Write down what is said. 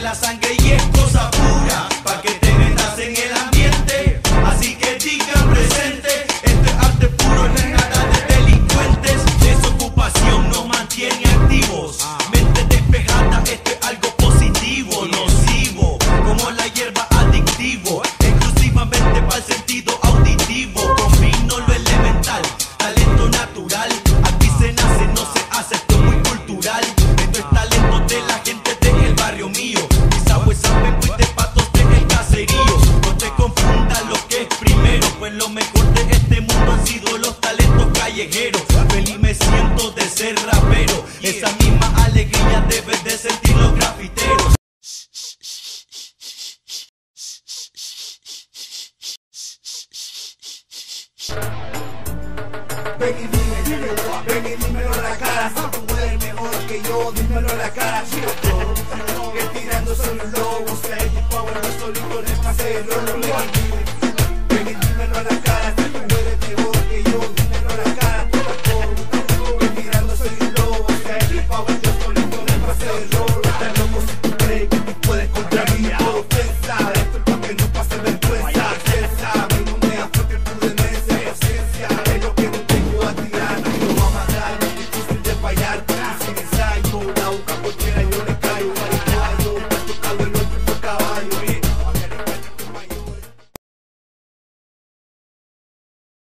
la sangre y es cosa pura, pa' que te metas en el ambiente. Así que digan presente, esto es arte puro, no es nada de delincuentes. Desocupación nos mantiene activos, mente despejada, esto es algo positivo, nocivo, como la hierba adictivo, exclusivamente para el sentido auditivo. Combino lo elemental, talento natural, aquí se nace, no se hace, esto es muy cultural. Esto es talento de la gente del barrio mío, Pisagüe, Sapenco y de patos del caserío. No te confundas lo que es primero, pues lo mejor de este mundo han sido los talentos callejeros. Feliz me siento de ser rapero, esa misma alegría debes de sentir los grafiteros. Ven y dímelo a la cara. Si tú eres mejor que yo, dímelo a la cara. Estirando solo un lobo, Sky Power, no solito en el paseo.